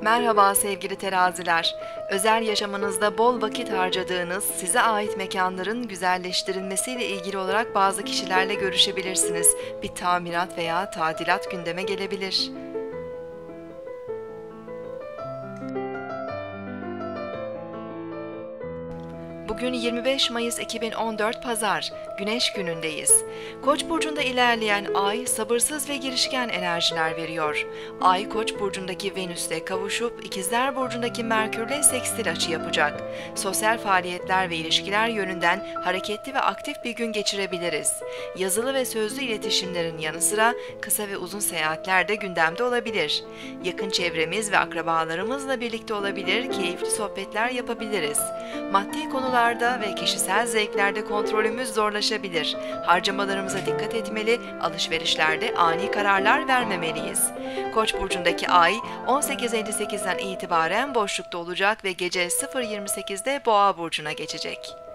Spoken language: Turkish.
Merhaba sevgili teraziler. Özel yaşamınızda bol vakit harcadığınız, size ait mekanların güzelleştirilmesiyle ilgili olarak bazı kişilerle görüşebilirsiniz. Bir tamirat veya tadilat gündeme gelebilir. Bugün 25 Mayıs 2014 Pazar, Güneş günündeyiz. Koç burcunda ilerleyen Ay sabırsız ve girişken enerjiler veriyor. Ay Koç burcundaki Venüs'le kavuşup İkizler burcundaki Merkür'le sekstil açı yapacak. Sosyal faaliyetler ve ilişkiler yönünden hareketli ve aktif bir gün geçirebiliriz. Yazılı ve sözlü iletişimlerin yanı sıra kısa ve uzun seyahatler de gündemde olabilir. Yakın çevremiz ve akrabalarımızla birlikte olabilir, keyifli sohbetler yapabiliriz. Maddi konularda ve kişisel zevklerde kontrolümüz zorlaşabilir. Harcamalarımıza dikkat etmeli, alışverişlerde ani kararlar vermemeliyiz. Koç burcundaki Ay 18.58'den itibaren boşlukta olacak ve gece 0.28'de Boğa burcuna geçecek.